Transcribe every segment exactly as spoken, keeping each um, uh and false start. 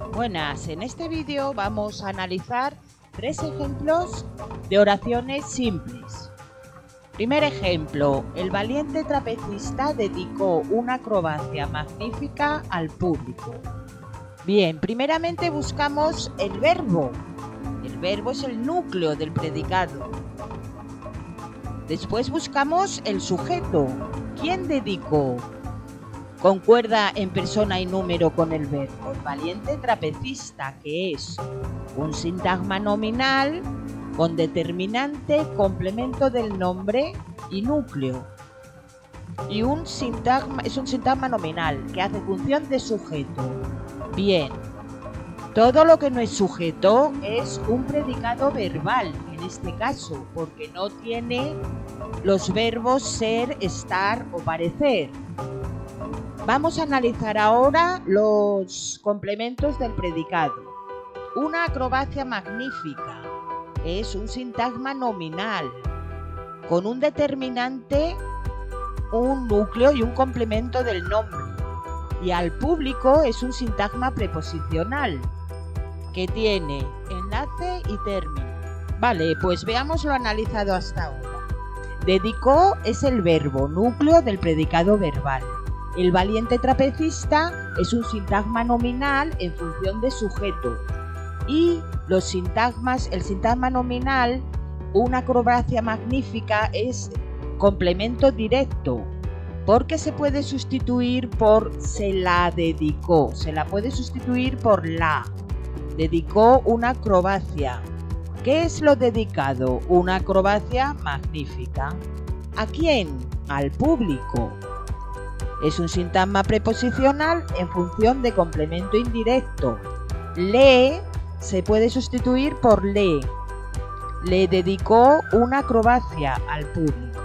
Buenas, en este vídeo vamos a analizar tres ejemplos de oraciones simples. Primer ejemplo, el valiente trapecista dedicó una acrobacia magnífica al público. Bien, primeramente buscamos el verbo. El verbo es el núcleo del predicado. Después buscamos el sujeto. ¿Quién dedicó? Concuerda en persona y número con el verbo. El valiente trapecista, que es un sintagma nominal con determinante, complemento del nombre y núcleo. Y un sintagma es un sintagma nominal que hace función de sujeto. Bien, todo lo que no es sujeto es un predicado verbal, en este caso, porque no tiene los verbos ser, estar o parecer. Vamos a analizar ahora los complementos del predicado. Una acrobacia magnífica es un sintagma nominal con un determinante, un núcleo y un complemento del nombre. Y al público es un sintagma preposicional que tiene enlace y término. Vale, pues veamos lo analizado hasta ahora. Dedicó es el verbo, núcleo del predicado verbal. El valiente trapecista es un sintagma nominal en función de sujeto. Y los sintagmas, el sintagma nominal, una acrobacia magnífica, es complemento directo, porque se puede sustituir por se la dedicó, se la puede sustituir por la. Dedicó una acrobacia. ¿Qué es lo dedicado? Una acrobacia magnífica. ¿A quién? Al público. Es un sintagma preposicional en función de complemento indirecto. Le se puede sustituir por le. Le dedicó una acrobacia al público.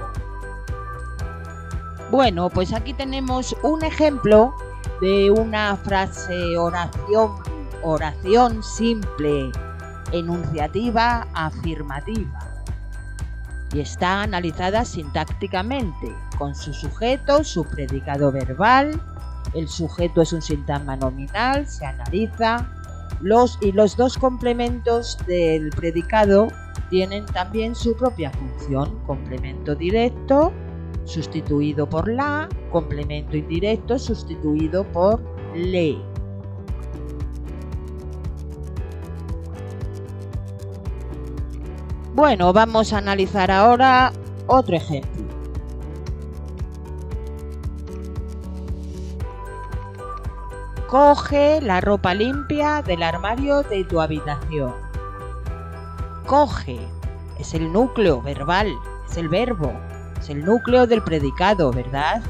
Bueno, pues aquí tenemos un ejemplo de una frase oración, oración simple, enunciativa, afirmativa. Y está analizada sintácticamente, con su sujeto, su predicado verbal. El sujeto es un sintagma nominal, se analiza. Los, y los dos complementos del predicado tienen también su propia función. Complemento directo, sustituido por la. Complemento indirecto, sustituido por le. Bueno, vamos a analizar ahora otro ejemplo. Coge la ropa limpia del armario de tu habitación. Coge es el núcleo verbal, es el verbo, es el núcleo del predicado, ¿verdad?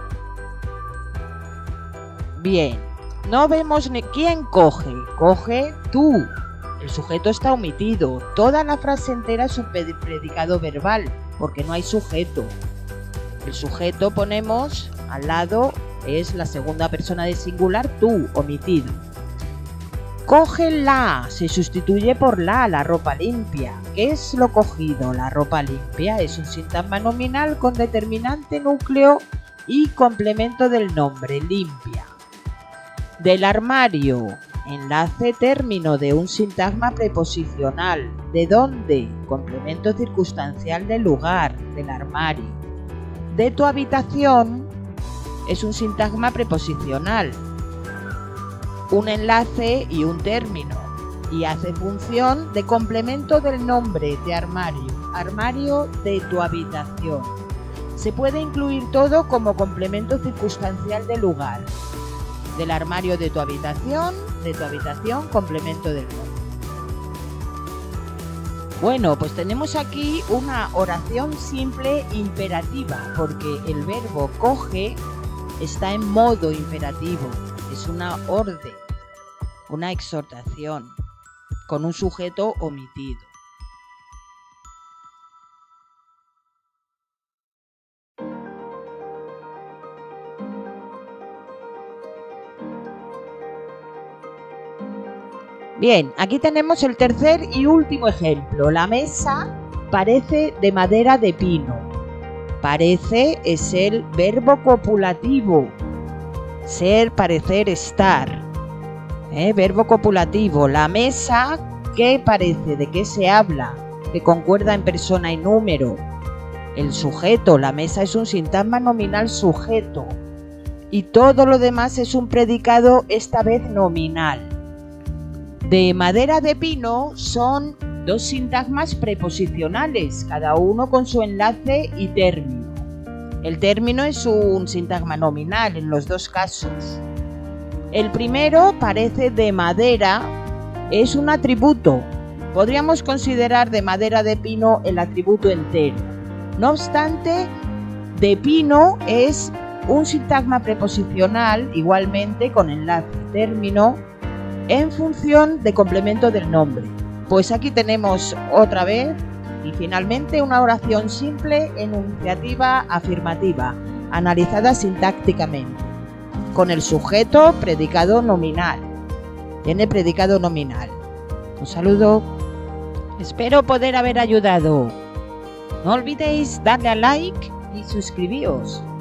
Bien, no vemos ni quién coge. Coge tú. El sujeto está omitido. Toda la frase entera es un predicado verbal, porque no hay sujeto. El sujeto ponemos al lado, es la segunda persona de singular, tú, omitido. Coge la, se sustituye por la, la ropa limpia. ¿Qué es lo cogido? La ropa limpia es un sintagma nominal con determinante, núcleo y complemento del nombre, limpia. Del armario. Enlace término de un sintagma preposicional. ¿De dónde? Complemento circunstancial del lugar, del armario. De tu habitación es un sintagma preposicional. Un enlace y un término. Y hace función de complemento del nombre, de armario. Armario de tu habitación. Se puede incluir todo como complemento circunstancial del lugar. Del armario de tu habitación, de tu habitación, complemento del nombre. Bueno, pues tenemos aquí una oración simple imperativa, porque el verbo coge está en modo imperativo. Es una orden, una exhortación, con un sujeto omitido. Bien, aquí tenemos el tercer y último ejemplo. La mesa parece de madera de pino. Parece es el verbo copulativo. Ser, parecer, estar. ¿Eh? Verbo copulativo. La mesa, ¿qué parece? ¿De qué se habla? Que concuerda en persona y número. El sujeto. La mesa es un sintagma nominal sujeto. Y todo lo demás es un predicado, esta vez nominal. De madera de pino son dos sintagmas preposicionales, cada uno con su enlace y término. El término es un sintagma nominal en los dos casos. El primero, parece de madera, es un atributo. Podríamos considerar de madera de pino el atributo entero. No obstante, de pino es un sintagma preposicional, igualmente con enlace y término, en función de complemento del nombre. Pues aquí tenemos otra vez y finalmente una oración simple enunciativa afirmativa, analizada sintácticamente, con el sujeto predicado nominal. Tiene predicado nominal. Un saludo. Espero poder haber ayudado. No olvidéis darle a like y suscribíos.